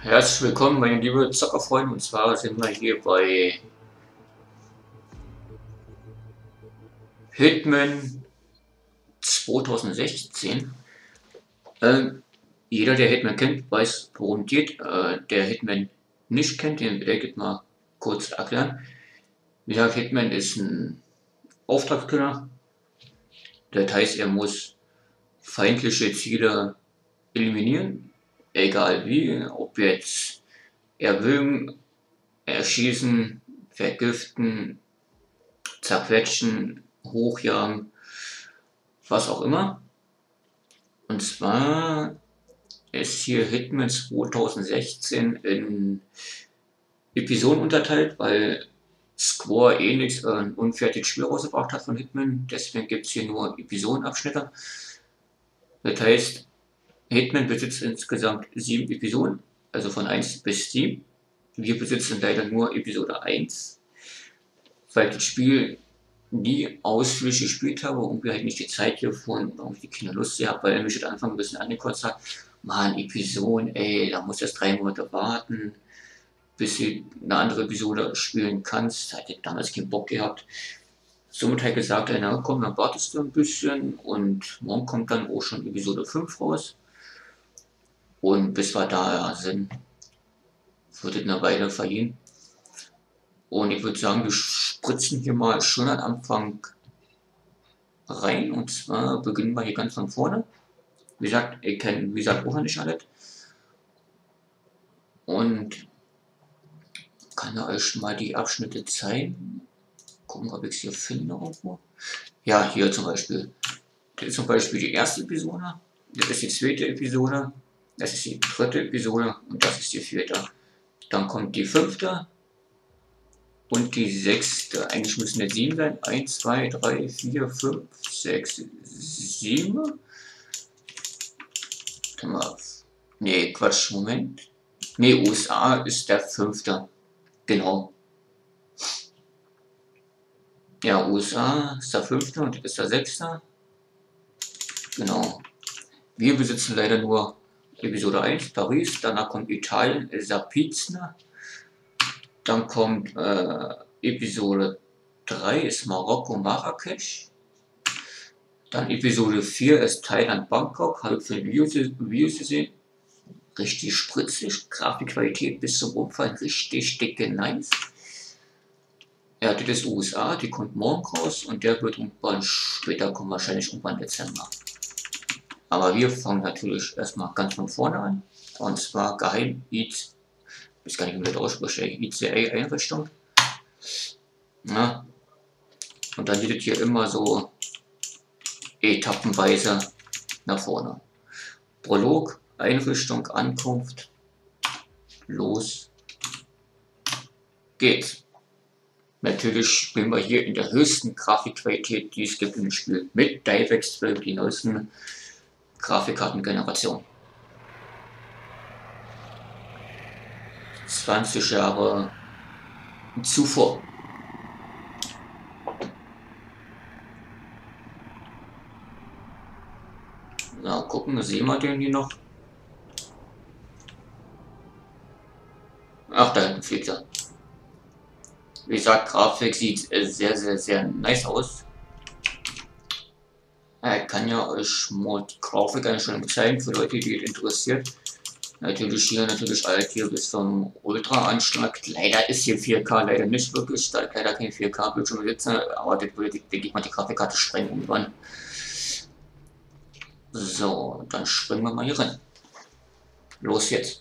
Herzlich willkommen, meine liebe Zockerfreunde, und zwar sind wir hier bei Hitman 2016. Ähm, Jeder, der Hitman kennt, weiß, worum es geht. Der Hitman nicht kennt, den werde ich jetzt mal kurz erklären. Wie gesagt, Hitman ist ein Auftragskiller. Das heißt, er muss feindliche Ziele eliminieren, egal wie, ob jetzt erwürgen, erschießen, vergiften, zerquetschen, hochjagen, was auch immer. Und zwar ist hier Hitman 2016 in Episoden unterteilt, weil Square Enix ein unfertiges Spiel rausgebracht hat von Hitman. Deswegen gibt es hier nur Episodenabschnitte. Das heißt, Hitman besitzt insgesamt 7 Episoden, also von 1 bis 7. Wir besitzen leider nur Episode 1, weil das Spiel nie ausführlich gespielt habe und wir halt nicht die Zeit hier gefunden und irgendwie keine Lust gehabt, weil er mich am Anfang ein bisschen angekotzt hat. Mann, Episoden, ey, da musst du erst 3 Monate warten, bis du eine andere Episode spielen kannst. Da hätte ich damals keinen Bock gehabt. Somit hat er gesagt, ey, na komm, dann wartest du ein bisschen und morgen kommt dann auch schon Episode 5 raus. Und bis wir da sind, wird es eine Weile vergehen. Und ich würde sagen, wir spritzen hier mal schon am Anfang rein. Und zwar beginnen wir hier ganz von vorne. Wie gesagt, ich kenne, wie gesagt, auch noch nicht alles. Und kann euch mal die Abschnitte zeigen. Gucken, ob ich es hier finde irgendwo. Ja, hier zum Beispiel. Das ist zum Beispiel die erste Episode. Das ist die zweite Episode. Das ist die dritte Episode. Und das ist die vierte. Dann kommt die fünfte. Und die sechste. Eigentlich müssen es 7 sein. 1, 2, 3, 4, 5, 6, 7. Nee, Quatsch, Moment. Nee, USA ist der fünfte. Genau. Ja, USA ist der fünfte und das ist der sechste. Genau. Wir besitzen leider nur Episode 1, Paris. Danach kommt Italien, Sapizna. Dann kommt Episode 3 ist Marokko, Marrakesch. Dann Episode 4 ist Thailand, Bangkok. Habe ich für Videos gesehen. Richtig spritzig. Grafikqualität bis zum Umfall. Richtig dicke, nice. Ja, das ist USA, die kommt morgen raus und der wird irgendwann später kommen, wahrscheinlich irgendwann Dezember. Aber wir fangen natürlich erstmal ganz von vorne an. Und zwar Geheim ich weiß gar nicht, wie man das ausspricht, ICA-Einrichtung. Ja. Und dann geht es hier immer so etappenweise nach vorne. Prolog, Einrichtung, Ankunft, los geht's. Natürlich spielen wir hier in der höchsten Grafikqualität, die es gibt im Spiel, mit DirectX 12, die neuesten Grafikkartengeneration. 20 Jahre zuvor. Na, gucken, sehen wir den hier noch? Ach, da hinten fliegt er. Wie gesagt, Grafik sieht sehr nice aus. Ich kann ja euch mal die Grafikeinstellung zeigen für Leute, die es interessiert. Natürlich hier, alles hier bis zum Ultra-Anschlag. Leider ist hier 4K, leider nicht wirklich, da ich leider kein 4K-Bildschirm besitze, aber das würde, denke ich mal, die Grafikkarte sprengen irgendwann. So, dann springen wir mal hier rein. Los jetzt.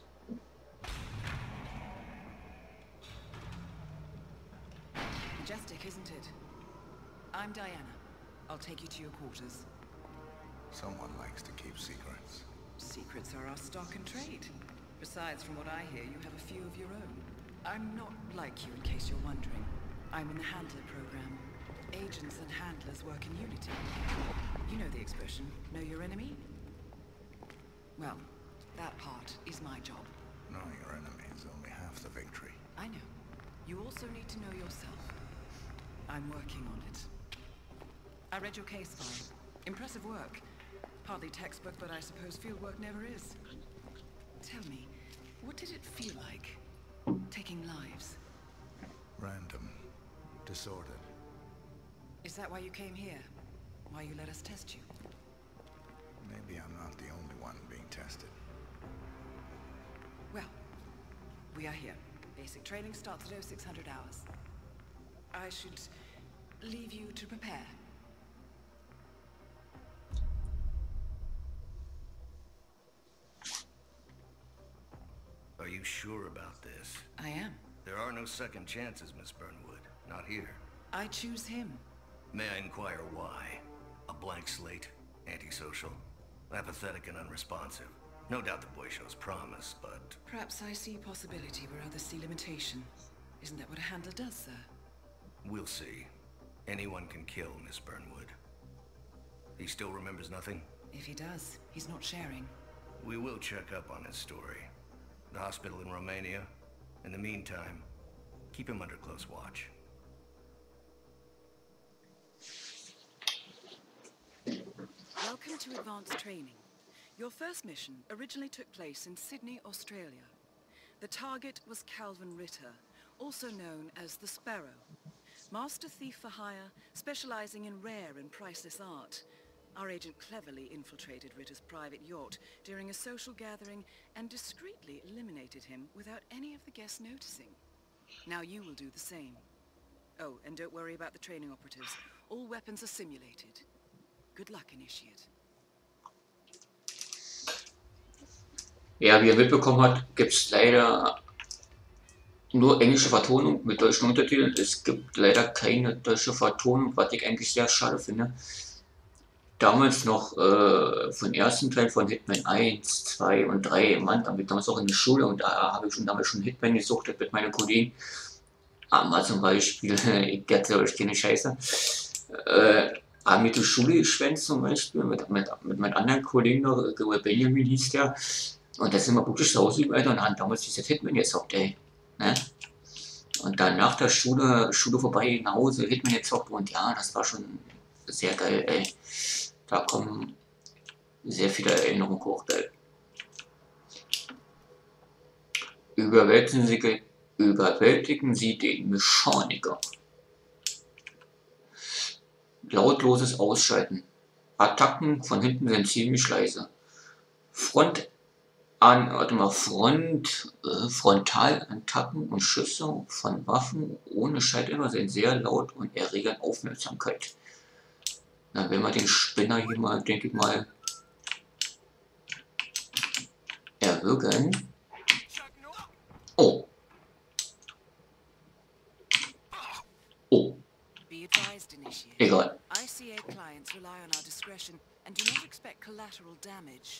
Majestic, isn't it? I'm Diana. I'll take you to your quarters. Someone likes to keep secrets. Secrets are our stock and trade. Besides, from what I hear, you have a few of your own. I'm not like you, in case you're wondering. I'm in the Handler program. Agents and handlers work in unity. You know the expression, know your enemy? Well, that part is my job. Knowing your enemy is only half the victory. I know. You also need to know yourself. I'm working on it. I read your case file. Impressive work. Partly textbook, but I suppose fieldwork never is. Tell me, What did it feel like, taking lives? Random. Disordered. Is that why you came here? Why you let us test you? Maybe I'm not the only one being tested. Well, we are here. Basic training starts at 0600 hours. I should leave you to prepare. Are you sure about this? I am. There are no second chances, Miss Burnwood. Not here. I choose him. May I inquire why? A blank slate? Antisocial? Apathetic and unresponsive? No doubt the boy shows promise, but... Perhaps I see possibility where others see limitation. Isn't that what a handler does, sir? we'll see. Anyone can kill Miss Burnwood. He still remembers nothing? If he does, he's not sharing. We will check up on his story. The hospital in Romania. In the meantime, keep him under close watch. Welcome to advanced training. Your first mission originally took place in Sydney, Australia. The target was Calvin Ritter, also known as the Sparrow. Master thief for hire, specializing in rare and priceless art. Our agent cleverly infiltrated Ritter's private yacht during a social gathering and discreetly eliminated him without any of the guests noticing. Now you will do the same. Oh, and don't worry about the training operatives. All weapons are simulated. Good luck, Initiate. Ja, wie ihr mitbekommen habt, gibt es leider nur englische Vertonung mit deutschen Untertiteln. Es gibt leider keine deutsche Vertonung, was ich eigentlich sehr schade finde. Damals noch von ersten Teil von Hitman 1, 2 und 3, Mann, damit damals auch in der Schule, und da habe ich schon damals schon Hitman gesuchtet mit meinen Kollegen. Mal zum Beispiel, ich glaube, ich kenne Scheiße. Haben wir die Schule geschwänzt zum Beispiel, mit meinen anderen Kollegen noch, Benjamin hieß der. Und da sind wir wirklich zu Hause weiter und haben damals dieses Hitman gezockt, ey. Ne? Und dann nach der Schule vorbei nach Hause, Hitman gezockt, und ja, das war schon sehr geil, ey. Da kommen sehr viele Erinnerungen hoch, ey. Überwältigen Sie den Mechaniker. Lautloses Ausschalten. Attacken von hinten sind ziemlich leise. Frontalattacken und Schüsse von Waffen ohne Schalldämpfer sind sehr laut und erregen Aufmerksamkeit. Na, wenn wir den Spinner hier mal, denke ich mal, erwürgen. Oh. Oh. Egal. ICA clients rely on our discretion and do not expect collateral damage.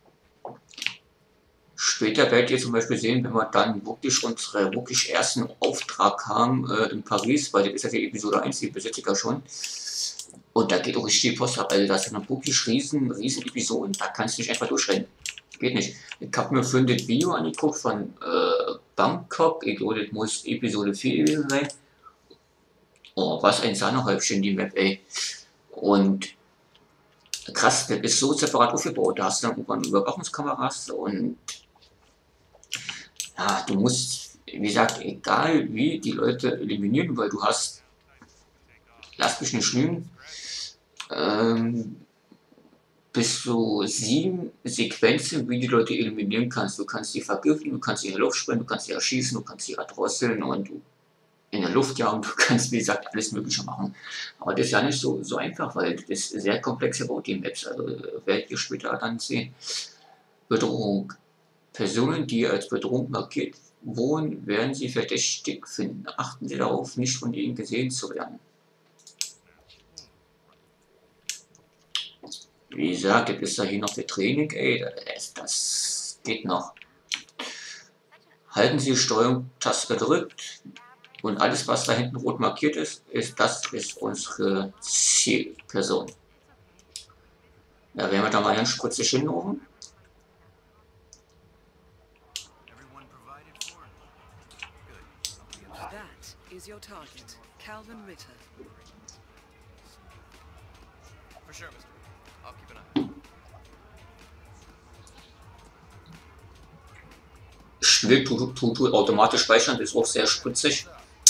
Später werdet ihr zum Beispiel sehen, wenn wir dann wirklich unseren ersten Auftrag haben in Paris, weil das ist ja die Episode 1, die besitze ich ja schon. Und da geht auch richtig die Post ab, also das sind wirklich riesen Episoden, da kannst du nicht einfach durchrennen. Geht nicht. Ich habe mir für das Video angeguckt von Bangkok, ich glaube, das muss Episode 4 gewesen sein. Oh, was ein Sahnehäubchen, die Map, ey. Und krass, das ist so separat aufgebaut. Da hast du dann irgendwann Überwachungskameras und ja, du musst, wie gesagt, egal wie die Leute eliminieren, weil du hast, lass mich nicht lügen, bis zu 7 Sequenzen, wie die Leute eliminieren kannst. Du kannst sie vergiften, du kannst sie in der Luft sprengen, du kannst sie erschießen, du kannst sie erdrosseln und in der Luft jagen, du kannst, wie gesagt, alles Mögliche machen. Aber das ist ja nicht so einfach, weil das ist sehr komplex gebaut, die Maps. Also werdet ihr später dann sehen. Bedrohung. Personen, die als Bedrohung markiert wurden, werden sie verdächtig finden. Achten Sie darauf, nicht von ihnen gesehen zu werden. Wie gesagt, das ist ja hier noch der Training, ey, das geht noch. Halten Sie die Steuerung-Taste gedrückt und alles, was da hinten rot markiert ist, das ist unsere Zielperson. Da werden wir da mal ganz spritzig hinrufen. That is your target, Calvin Ritter. For sure, Mr. I'll keep an eye. Spiel tut automatisch speichern, ist auch sehr spritzig.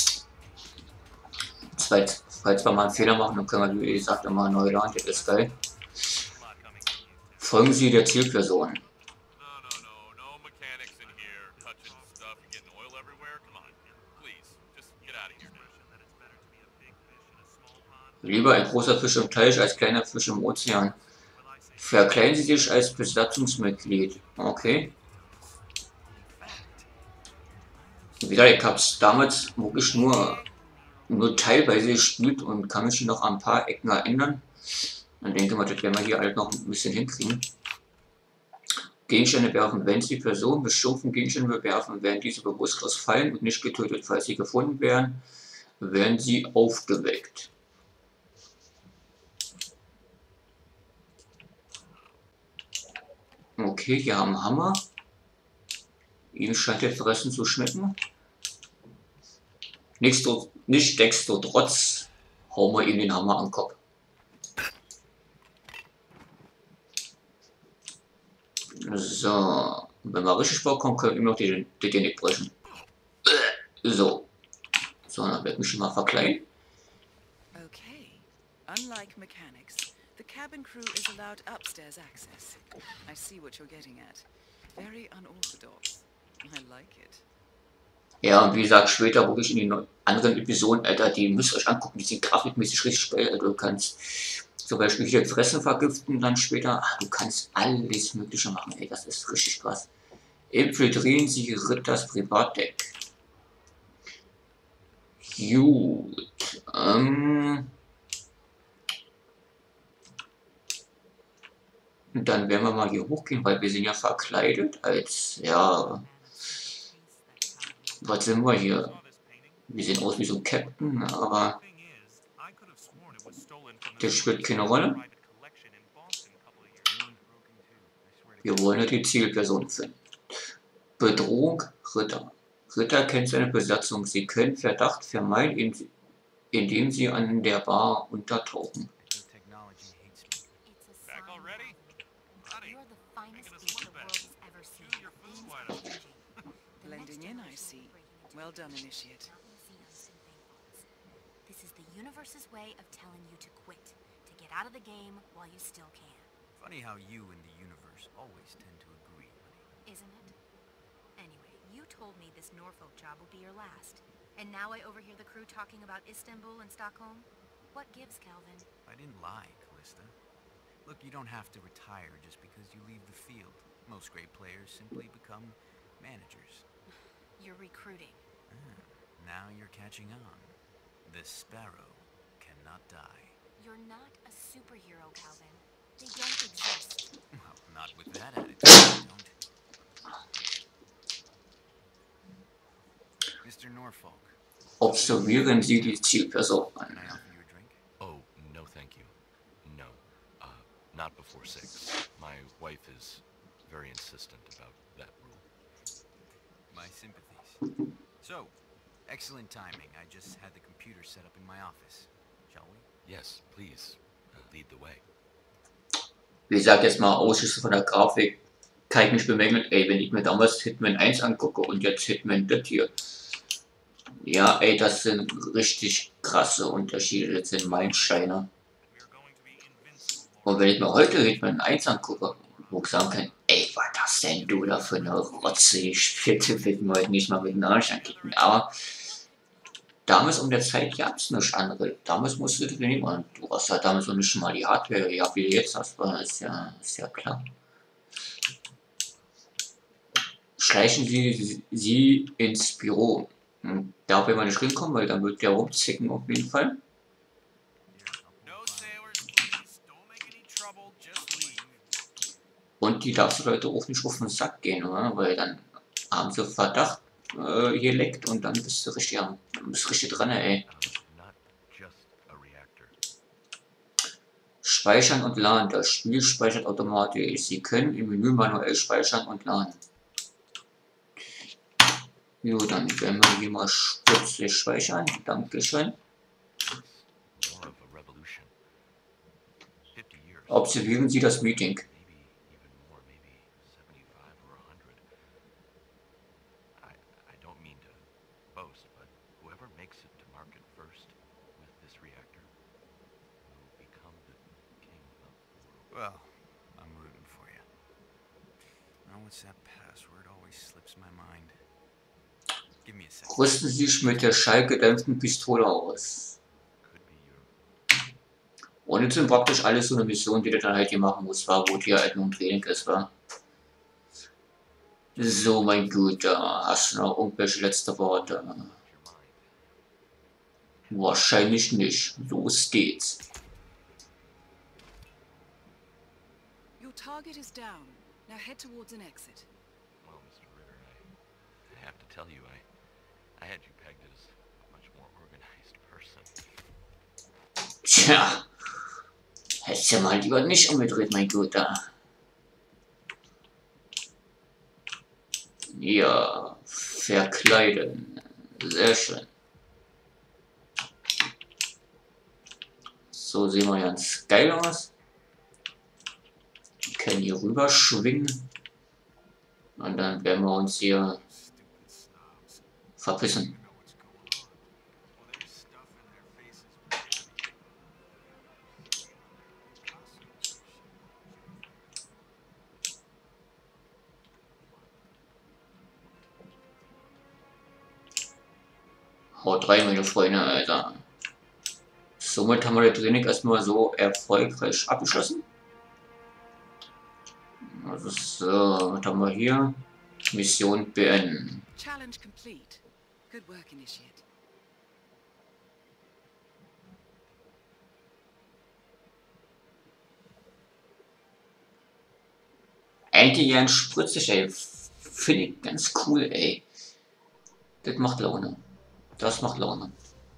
Falls wir mal einen Fehler machen, dann können wir, wie gesagt, immer neu laden, das ist geil. Folgen Sie der Zielperson. No mechanics in here touching stuff and getting oil everywhere. Come on, please, just get out of here. Lieber ein großer Fisch im Teich als kleiner Fisch im Ozean. Verkleiden Sie sich als Besatzungsmitglied. Okay. Wieder, ich habe es damals wirklich nur teilweise gespielt und kann mich noch an ein paar Ecken erinnern. Dann denke ich mal, das werden wir hier halt noch ein bisschen hinkriegen. Gegenstände werfen. Wenn Sie Personen mit stumpfen Gegenständen bewerfen, werden diese bewusstlos fallen und nicht getötet. Falls sie gefunden werden, werden sie aufgeweckt. Okay, hier haben wir Hammer. Ihm scheint der Fressen zu schmecken. Nichtsdestotrotz hauen wir ihm den Hammer am Kopf. So, wenn wir richtig vorkommen, können wir ihm noch den Genick brechen. So. So, dann werde ich mich schon mal verkleiden. Okay. Unlike mechanics, the cabin crew is allowed upstairs access. I see what you're getting at. Very unorthodox. I like it. Ja, und wie gesagt, später wirklich in den anderen Episoden, Alter, die müsst ihr euch angucken, die sind grafikmäßig richtig geil. Also, du kannst zum Beispiel hier Fressen vergiften, dann später, du kannst alles Mögliche machen, ey, das ist richtig krass. Infiltrieren Sie Ritters Privatdeck. Gut, und dann werden wir mal hier hochgehen, weil wir sind ja verkleidet als, ja, was sind wir hier? Wir sehen aus wie so ein Captain, aber das spielt keine Rolle. Wir wollen ja die Zielperson finden. Bedrohung Ritter. Ritter kennt seine Besatzung. Sie können Verdacht vermeiden, indem sie an der Bar untertauchen. Blending in, I see. Well done, Initiate. This is the universe's way of telling you to quit, to get out of the game while you still can. Funny how you and the universe always tend to agree, honey. Isn't it? Anyway, you told me this Norfolk job will be your last. And now I overhear the crew talking about Istanbul and Stockholm? What gives, Calvin? I didn't lie, Callista. Look, you don't have to retire just because you leave the field. Most great players simply become managers. You're recruiting. Now you're catching on. The sparrow cannot die. You're not a superhero, Calvin. They don't exist. Well, not with that attitude, they don't. Mr. Norfolk. Observieren Sie die Zielperson. Can I offer you a drink? Oh, no thank you. No. Not before 6. My wife is very insistent about that rule. My sympathies. So, excellent timing. I just had the computer set up in my office. Shall we? Yes, please. Lead the way. Wie gesagt, jetzt mal Ausschüsse von der Grafik. Kann ich nicht bemängeln, ey, wenn ich mir damals Hitman 1 angucke und jetzt Hitman das hier. Ja, ey, das sind richtig krasse Unterschiede jetzt in Meilensteine. Und wenn ich mir heute Hitman 1 angucke, wo ich sagen kann, ey, was das denn du da für eine Rotze gespielt, wird mir heute nicht mal mit dem Arsch ankicken. Aber damals um der Zeit gab es nichts anderes. Damals musstest du nehmen und du hast halt damals noch nicht mal die Hardware, ja, wie du jetzt hast, ist ja klar. Schleichen Sie ins Büro. Da werden wir nicht hinkommen, weil dann wird der rumzicken auf jeden Fall. Und die darfst du Leute auch nicht auf den Sack gehen, oder? Weil dann haben sie Verdacht, hier leckt und dann bist du richtig dran, ey. Speichern und laden. Das Spiel speichert automatisch. Sie können im Menü manuell speichern und laden. Jo, dann werden wir hier mal spritzig speichern. Dankeschön. Observieren Sie das Meeting. exit to market first with this reactor will become the king of the world. Well, I'm rooting for you. Now what's that password? Always slips my mind. Give me a second. Rüsten Sie sich mit der schallgedämpften Pistole aus. Could be your Und jetzt sind praktisch alles so eine Mission, die du dann halt hier machen musst, war, wo dir halt nur ein Training ist, war. So, mein Guter, hast du noch irgendwelche letzte Worte? your mind. Wahrscheinlich nicht. Los geht's. Your target is down. Now head towards an exit. Well, Mr. Ritter, I have to tell you, I had you pegged as a much more organized person. Tja, hättest ja mal lieber nicht umgedreht, mein Guter. Ja, verkleiden. Sehr schön. So sehen wir ganz geil aus. Wir können hier rüber schwingen. Und dann werden wir uns hier verpissen. Haut rein, meine Freunde, Alter. Somit haben wir das Training erstmal so erfolgreich abgeschlossen. Also so, was haben wir hier? Mission beenden. Challenge complete. Good work, Initiate. Eigentlich ganz spritzig, ey. Finde ich ganz cool, ey. Das macht Laune. Das macht Laune.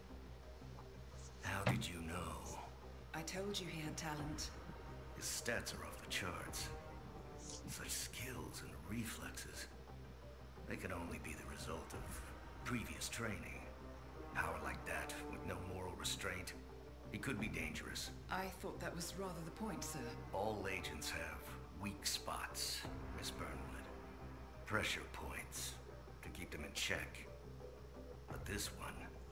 How did you know? I told you he had talent. His stats are off the charts. Such skills and reflexes. They can only be the result of previous training. Power like that, with no moral restraint. He could be dangerous. I thought that was rather the point, sir. All agents have weak spots, Miss Burnwood. Pressure points to keep them in check. But this one...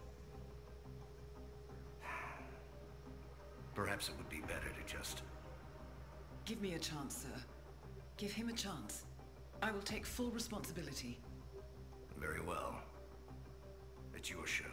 Perhaps it would be better to just... Give me a chance, sir. Give him a chance. I will take full responsibility. Very well. It's your show.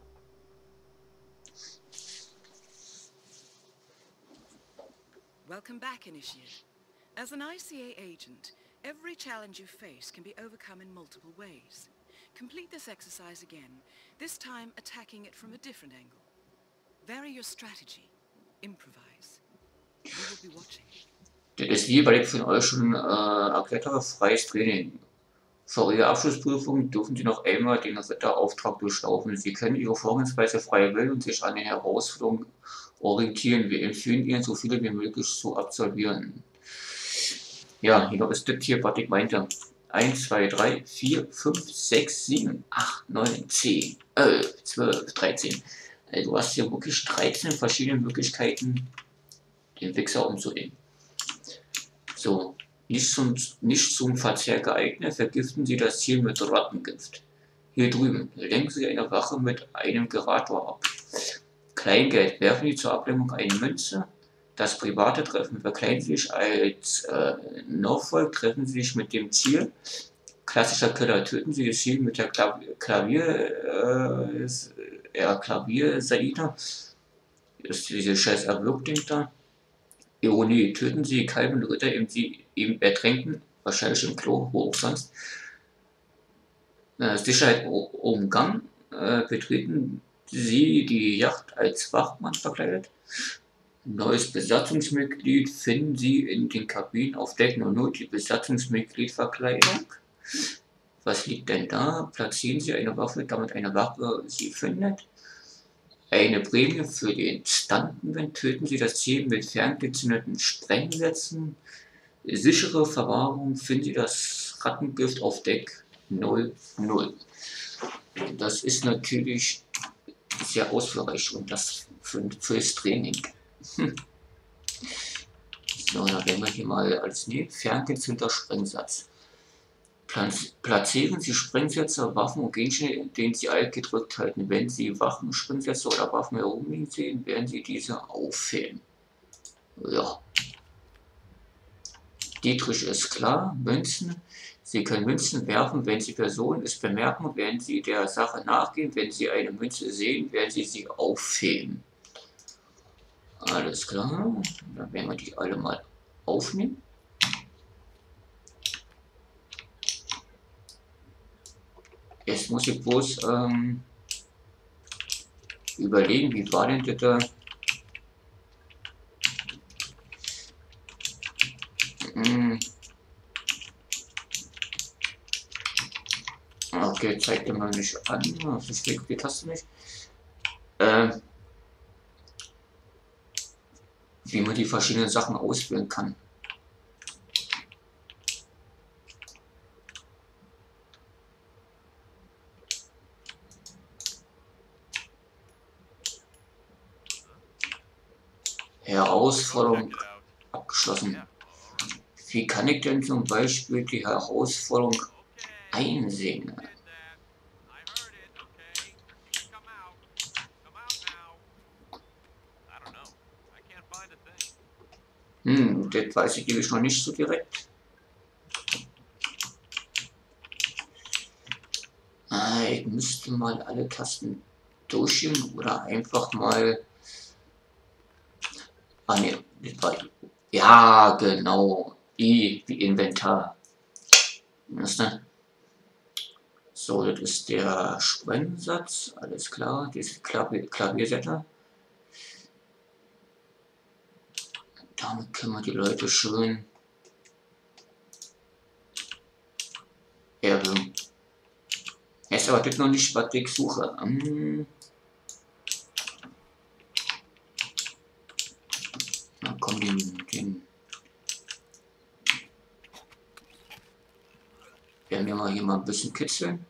Welcome back, Initiate. As an ICA agent, every challenge you face can be overcome in multiple ways. Complete this exercise again, this time attacking it from a different angle. Vary your strategy. Improvise. We will be watching. Das ist wie, weil ich von euch schon erklärt habe, freies Training. Vor Ihrer Abschlussprüfung dürfen Sie noch einmal den Ritterauftrag durchlaufen. Sie können Ihre Vorgehensweise frei wählen und sich an den Herausforderungen orientieren. Wir empfehlen Ihnen, so viele wie möglich zu absolvieren. Ja, hier ist das hier, was ich meinte. 1, 2, 3, 4, 5, 6, 7, 8, 9, 10, 11, 12, 13. Also du hast hier wirklich 13 verschiedene Möglichkeiten, den Wichser umzulegen. So, nicht zum Verzehr geeignet, vergiften Sie das Ziel mit Rattengift. Hier drüben, lenken Sie eine Wache mit einem Gerator ab. Kleingeld, werfen Sie zur Ablenkung eine Münze. Das private Treffen, verkleiden Sie sich als Norfolk, treffen Sie sich mit dem Ziel. Klassischer Killer, töten Sie das Ziel mit der Klaviersaita. Ist diese scheiß Erwürgding da. Ironie, töten Sie Kalben Ritter, eben sie ihm ertränken, wahrscheinlich im Klo, wo auch sonst. Sicherheit umgang, betreten Sie die Yacht als Wachmann verkleidet. Neues Besatzungsmitglied finden Sie in den Kabinen auf Deck 00 die Besatzungsmitgliedverkleidung. Was liegt denn da? Platzieren Sie eine Waffe, damit eine Wache Sie findet. Eine Prämie für den Stuntman. Töten Sie das Ziel mit ferngezündeten Sprengsätzen. Sichere Verwahrung. Finden Sie das Rattengift auf Deck 00. Das ist natürlich sehr ausführreich und das fürs Training. So, dann werden wir hier mal als ferngezündeter Sprengsatz. Platzieren Sie Sprengsätze, Waffen und Gegenstände, denen Sie alt gedrückt halten. Wenn Sie Waffen, Sprengsätze oder Waffen herumliegen sehen, werden Sie diese aufheben. Ja. Dietrich ist klar. Münzen. Sie können Münzen werfen, wenn Sie Personen es bemerken, werden Sie der Sache nachgehen. Wenn Sie eine Münze sehen, werden Sie sie aufheben. Alles klar. Dann werden wir die alle mal aufnehmen. Jetzt muss ich bloß überlegen, wie war denn das da? Okay, zeigt er mal nicht an. Das steht die Taste nicht. Wie man die verschiedenen Sachen auswählen kann. Herausforderung abgeschlossen. Wie kann ich denn zum Beispiel die Herausforderung einsehen? Das weiß ich nämlich noch nicht so direkt. Ich müsste mal alle Tasten durchgehen oder einfach mal... Ah ne, das war... Ja, genau. I wie Inventar. So, das ist der Sprengsatz. Alles klar. Das Klaviersetter. Damit können wir die Leute schön erhöhen. Jetzt aber das noch nicht, was ich suche. Na komm, den werden wir mal hier mal ein bisschen kitzeln.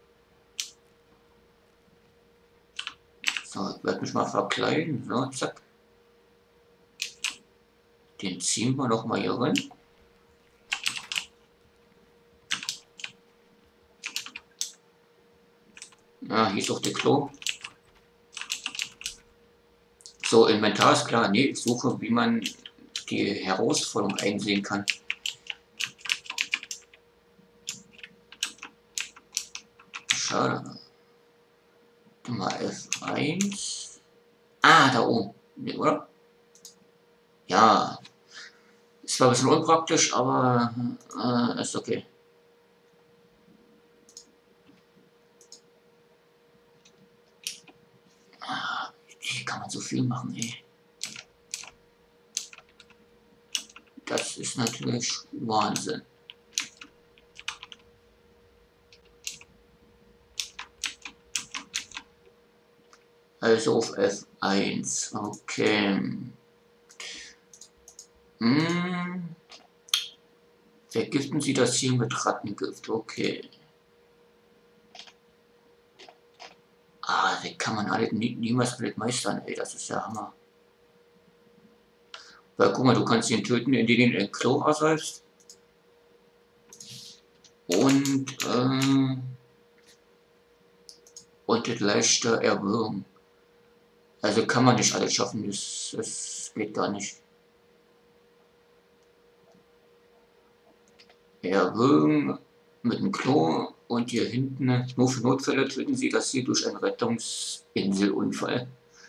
So, ich werde mich mal verkleiden. So, zack. Den ziehen wir noch mal hier rein. Ja, hier ist auch der Klo. So, Inventar ist klar. Ne, ich suche, wie man die Herausforderung einsehen kann. Schade. Mal F1. Ah, da oben. Ne, oder? Ja. Ist zwar ein bisschen unpraktisch, aber ist okay. Hier kann man so viel machen, ey. Das ist natürlich Wahnsinn. Also auf F1. Okay. Vergiften Sie das Ziel mit Rattengift. Okay. Ah, das kann man alle niemals alles meistern, ey. Das ist ja Hammer. Weil guck mal, du kannst ihn töten, indem du ihn in Klo ausseifst. Und das leichte Erwürgen. Also kann man nicht alles schaffen, das geht gar nicht. Erwürgen mit dem Klo und hier hinten, nur für Notfälle töten Sie das Ziel durch einen Rettungsinselunfall.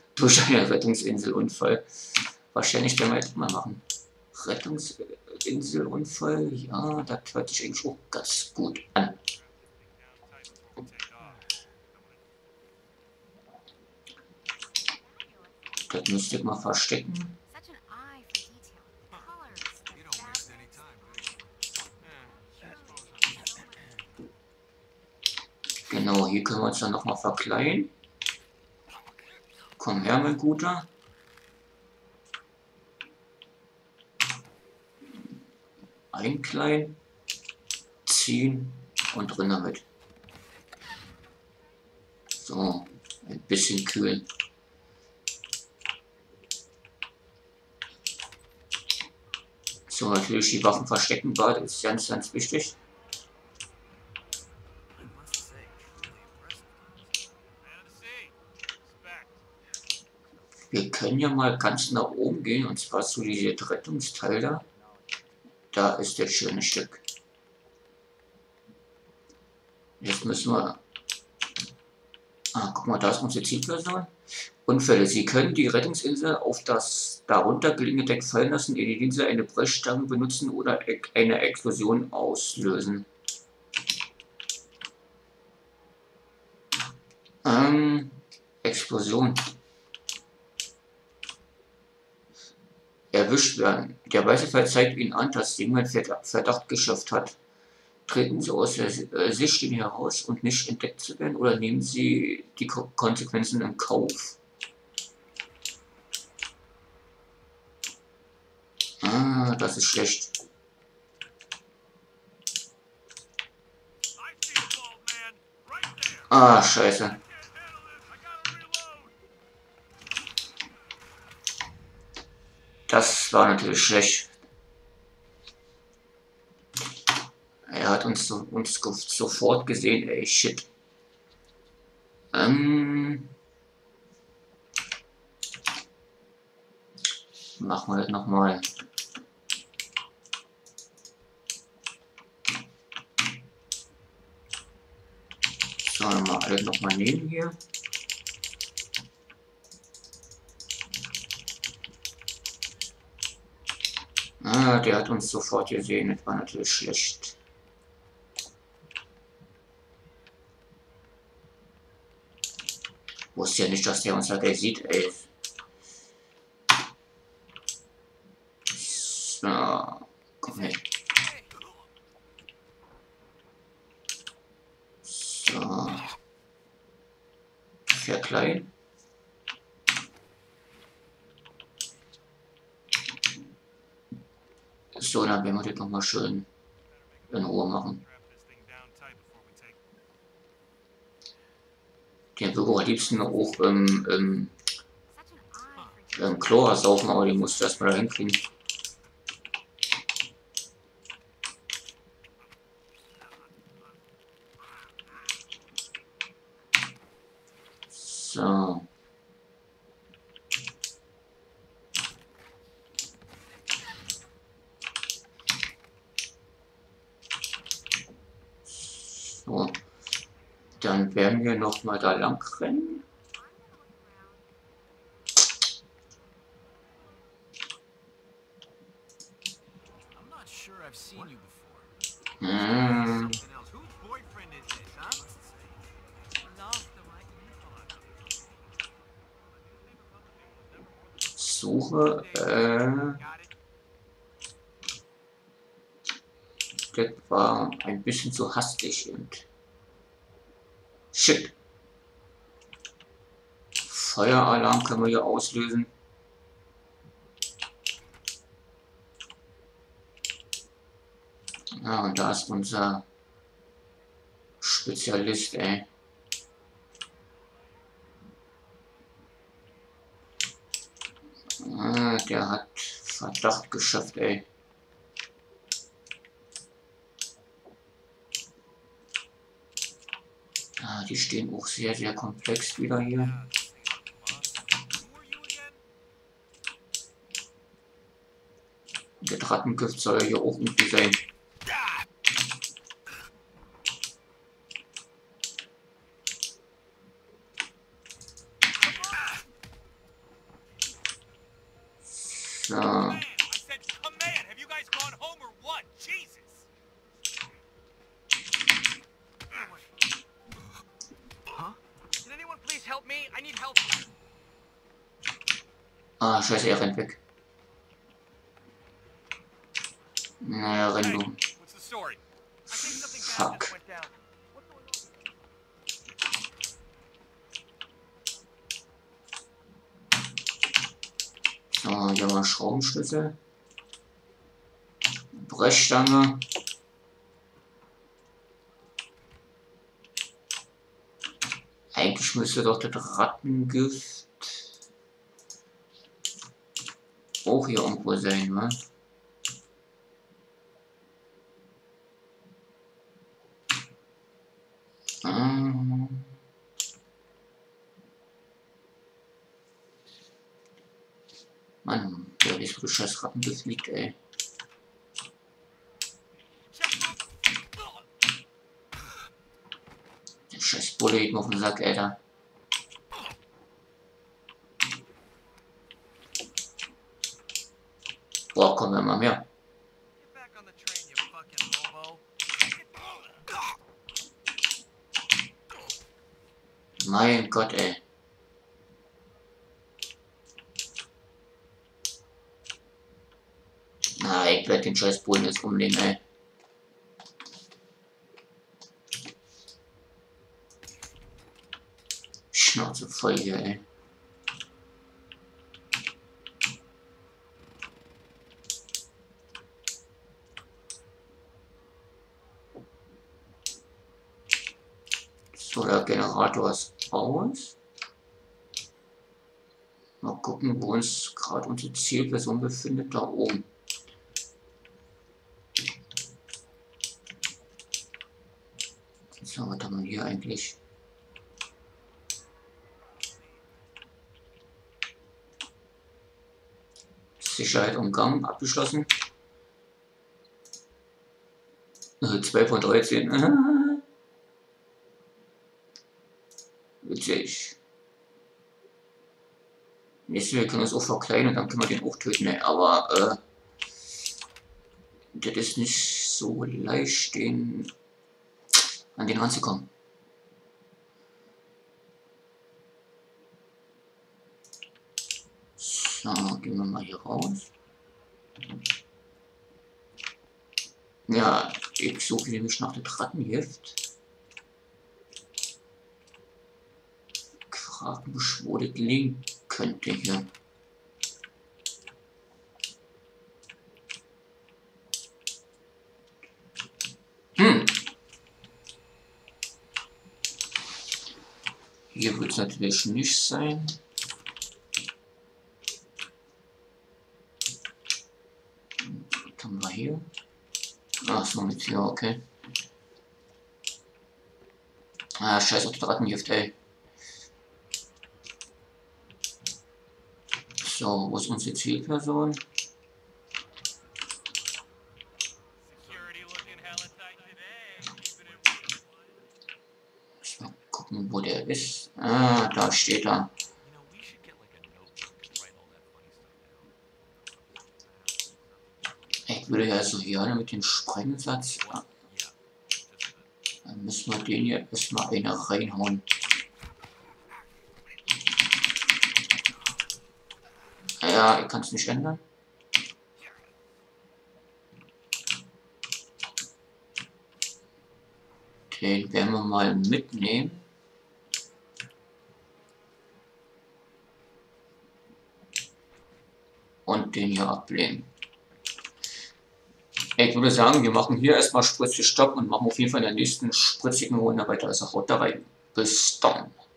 Wahrscheinlich werden wir jetzt mal machen. Rettungsinselunfall, ja, das hört sich eigentlich auch ganz gut an. Das müsste ich mal verstecken. Genau, hier können wir uns dann nochmal verkleiden. Komm her, mein Guter. Einkleiden, ziehen und drin damit. So, ein bisschen kühlen. So, natürlich die Waffen verstecken, das ist ganz, ganz wichtig. Wir können ja mal ganz nach oben gehen, und zwar zu diesem Rettungsteil da. Da ist das schöne Stück. Jetzt müssen wir... Ah, guck mal, da ist unsere Zielperson. Unfälle. Sie können die Rettungsinsel auf das darunter gelegene Deck fallen lassen, indem diese eine Brechstange benutzen oder eine Explosion auslösen. Explosion. Erwischt werden. Der weiße Pfeil zeigt Ihnen an, dass jemand Verdacht geschafft hat. Treten Sie aus der Sichtlinie heraus, und nicht entdeckt zu werden, oder nehmen Sie die Konsequenzen in Kauf. Ah, das ist schlecht. Ah, scheiße. Das war natürlich schlecht. Er hat uns sofort gesehen, ey, shit. Machen wir das nochmal. So, mal alles nochmal nehmen hier. Ah, der hat uns sofort gesehen, das war natürlich schlecht. Wusste ja nicht, dass der uns da gleich sieht, ey. So, komm her. So. Verkleiden. So, dann werden wir das nochmal schön in Ruhe machen. Den würde ich am liebsten auch im Chlor saufen, aber die musst du erstmal da hinkriegen. So. So. Dann werden wir noch mal da lang rennen. Suche, das war ein bisschen zu hastig und shit. Feueralarm können wir hier auslösen. Ja, und da ist unser Spezialist, ey. Ah, der hat Verdacht geschafft, ey. Ah, die stehen auch sehr, sehr komplex wieder hier. Das Rattengift soll ja hier auch irgendwie sein. So. Ah, scheiße, er rennt weg. Naja, renn du. Fuck. So, hier haben wir Schraubenschlüssel. Brechstange. Eigentlich müsste doch das Rattengift auch hier irgendwo sein, ne? du scheiß Rattengift liegt, ey. Der scheiß Bulle geht mir auf den Sack, Alter. Boah, kommen wir mal mehr. Mein Gott, ey. Na, ich werd den scheiß Bullen jetzt umlegen, ey. Schnauze voll hier, ey. So, der Generator ist aus. Mal gucken, wo uns gerade unsere Zielperson befindet, da oben. So, was haben wir hier eigentlich? Sicherheit umgangen, abgeschlossen. 2 von 13. Witzig. Nächstes wir können uns auch verkleinern, dann können wir den auch töten. Ne? Aber das ist nicht so leicht, an den ranzukommen. So, gehen wir mal hier raus. Ja, ich suche nämlich nach dem Rattengift. Fragen, wo das liegen könnte hier. Hier wird es natürlich nicht sein. Was haben wir hier? Ach, so mit hier, okay. Ah, scheiß auf das Rattengift, ey. So, wo ist unsere Zielperson? Mal gucken, wo der ist. Ah, da steht er. Ich würde ja so hier mit dem Sprengsatz. Dann müssen wir den hier erstmal eine reinhauen. Ja, ich kann es nicht ändern. Den werden wir mal mitnehmen. Und den hier ablehnen. Ich würde sagen, wir machen hier erstmal Spritze Stopp und machen auf jeden Fall in der nächsten spritzigen Runde weiter. Also haut da rein. Bis dann.